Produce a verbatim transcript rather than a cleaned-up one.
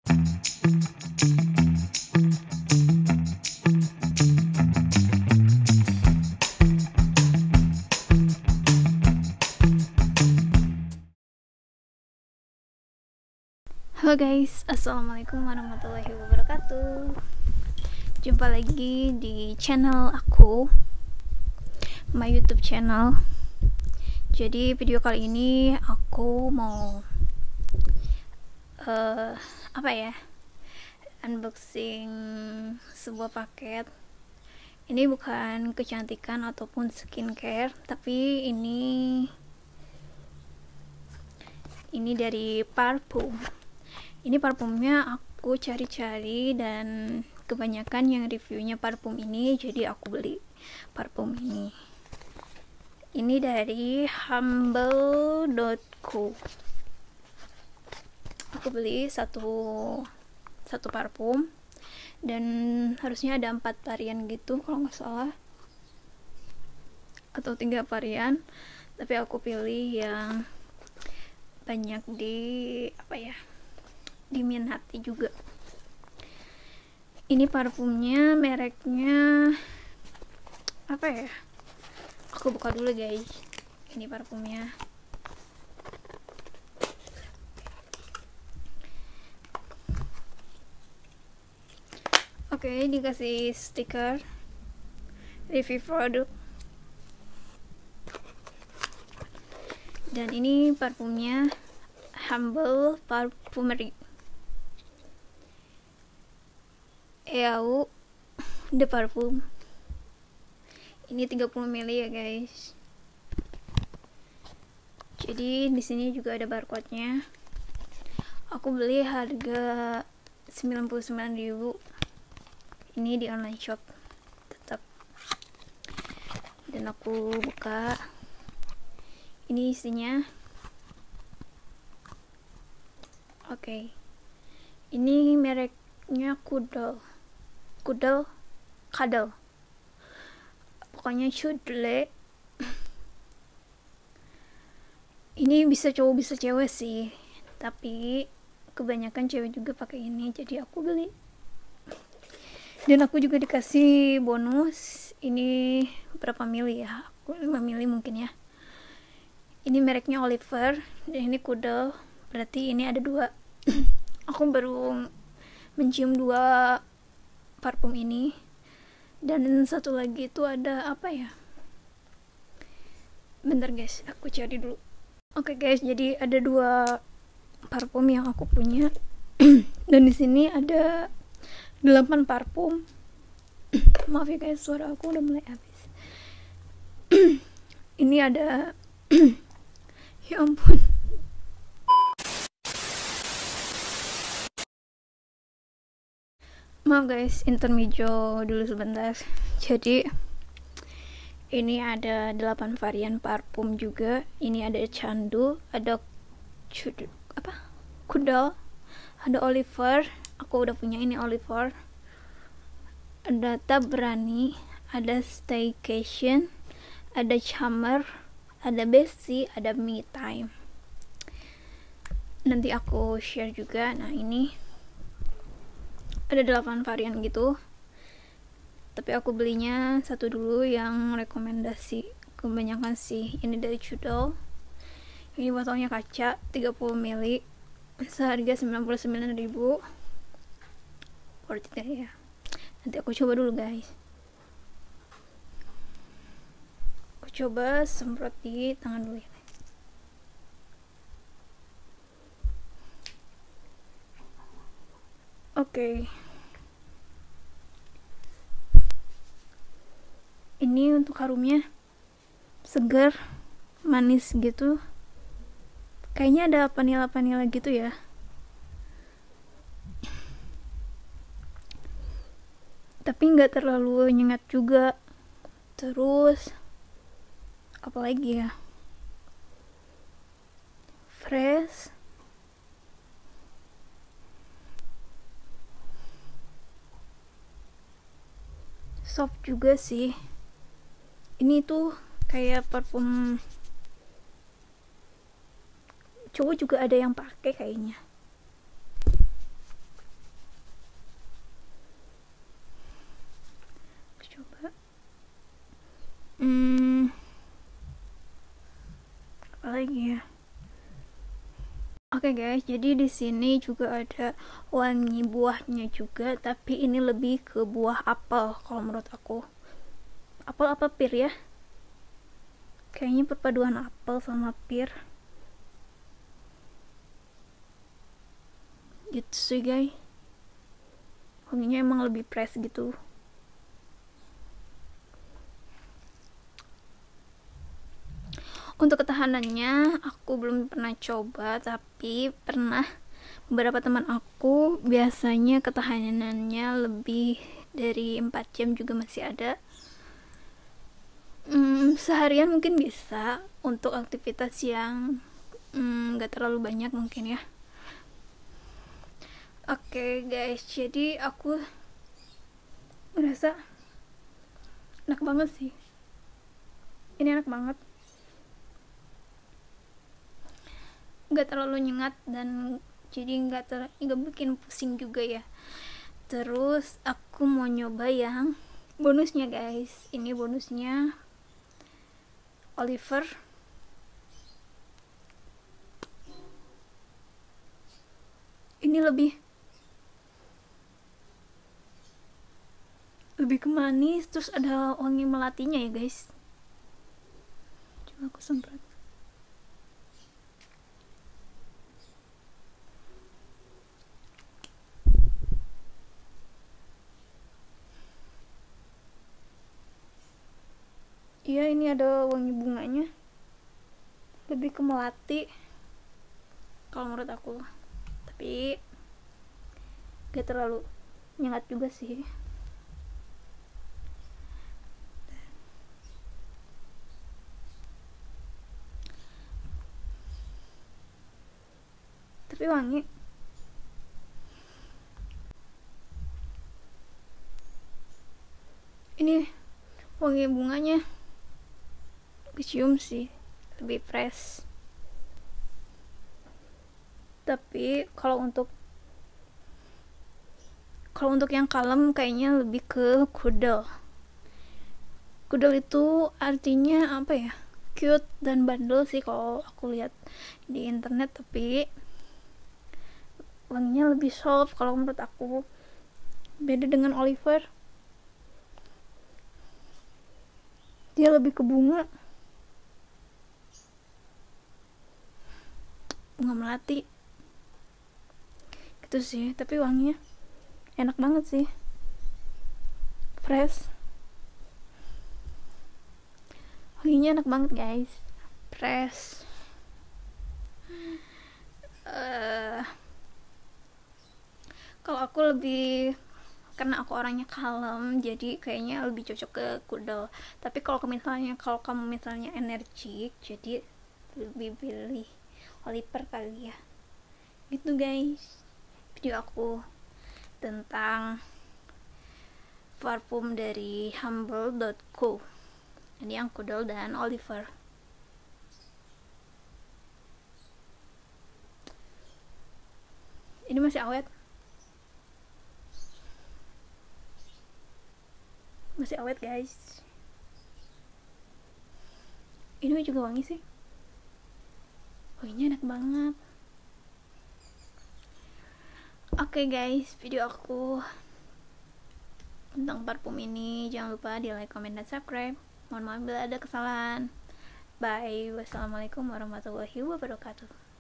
Halo guys, assalamualaikum warahmatullahi wabarakatuh. Jumpa lagi di channel aku, my YouTube channel. Jadi video kali ini aku mau uh, apa ya, unboxing sebuah paket. Ini bukan kecantikan ataupun skincare, tapi ini ini dari parfum. Ini parfumnya aku cari-cari dan kebanyakan yang reviewnya parfum ini, jadi aku beli parfum ini. Ini dari humble dot co. Aku beli satu satu parfum dan harusnya ada empat varian gitu kalau nggak salah, atau tiga varian, tapi aku pilih yang banyak di apa ya, diminati juga. Ini parfumnya mereknya apa ya, aku buka dulu guys. Ini parfumnya, oke, dikasih stiker review produk. Dan ini parfumnya Humble Parfumerie Eau de Parfum. Ini tiga puluh mililiter ya guys. Jadi di sini juga ada barcode-nya. Aku beli harga sembilan puluh sembilan ribu. Ini di online shop tetap. Dan aku buka. Ini isinya. Oke. Okay. Ini mereknya Kudel. Kudel, Kadel, pokoknya Chudle. Ini bisa cowok bisa cewek sih, tapi kebanyakan cewek juga pakai ini, jadi aku beli. Dan aku juga dikasih bonus. Ini berapa mili ya, aku lima mili mungkin ya. Ini mereknya Oliver dan ini Kudel, berarti ini ada dua. Aku baru mencium dua parfum ini, dan satu lagi itu ada apa ya, bentar guys, aku cari dulu. Oke okay guys, jadi ada dua parfum yang aku punya. Dan di sini ada delapan parfum. Maaf ya guys, suara aku udah mulai habis. Ini ada ya ampun, maaf guys, intermezzo dulu sebentar. Jadi ini ada delapan varian parfum juga. Ini ada Candu, ada Cud, apa? Kudel, ada Oliver. Aku udah punya ini Oliver. Ada Tabrani, ada Staycation, ada Chamber, ada Bessie, ada Me Time. Nanti aku share juga. Nah, ini ada delapan varian gitu, tapi aku belinya satu dulu yang rekomendasi kebanyakan sih. Ini dari Chudel. Ini botolnya kaca, tiga puluh mililiter, seharga sembilan puluh sembilan ribu. Worth it ya. Nanti aku coba dulu guys. Aku coba semprot di tangan dulu ya. Oke, okay. Ini untuk harumnya segar, manis gitu. Kayaknya ada vanila-vanila gitu ya. Tapi nggak terlalu nyengat juga. Terus apalagi ya? Fresh. Soft juga sih. Ini tuh kayak parfum cowok juga ada yang pakai kayaknya. Oke guys, jadi di sini juga ada wangi buahnya juga, tapi ini lebih ke buah apel kalau menurut aku. Apel apa pir ya? Kayaknya perpaduan apel sama pir. Gitu sih guys. Wanginya emang lebih fresh gitu. Untuk ketahanannya aku belum pernah coba, tapi pernah beberapa teman aku biasanya ketahanannya lebih dari empat jam juga masih ada. Hmm, seharian mungkin bisa untuk aktivitas yang hmm, gak terlalu banyak mungkin ya. Oke okay, guys, jadi aku merasa enak banget sih. Ini enak banget. Nggak terlalu nyengat dan jadi nggak ter nggak bikin pusing juga ya. Terus aku mau nyoba yang bonusnya guys. Ini bonusnya Oliver. Ini lebih lebih ke manis, terus ada wangi melatinya ya guys. Coba aku semprot. Iya, ini ada wangi bunganya, lebih ke melati kalau menurut aku, tapi gak terlalu nyengat juga sih. Tapi wangi. Ini wangi bunganya kecium sih, lebih fresh. Tapi kalau untuk kalau untuk yang kalem kayaknya lebih ke kudel. Kudel itu artinya apa ya? Cute dan bandel sih kalau aku lihat di internet, tapi wanginya lebih soft kalau menurut aku. Beda dengan Oliver, dia lebih ke bunga bunga melati gitu sih. Tapi wanginya enak banget sih, fresh. Wanginya enak banget guys, fresh. uh, Kalau aku lebih, karena aku orangnya kalem, jadi kayaknya lebih cocok ke kudel. Tapi kalau misalnya kalau kamu misalnya energik, jadi lebih pilih Oliver kali ya. Gitu guys, video aku tentang parfum dari humble dot co. Ini yang kudel dan Oliver. Ini masih awet, masih awet guys. Ini juga wangi sih, wanginya enak banget. Oke okay guys, video aku tentang parfum ini jangan lupa di like, comment, dan subscribe. Mohon maaf bila ada kesalahan. Bye. Wassalamualaikum warahmatullahi wabarakatuh.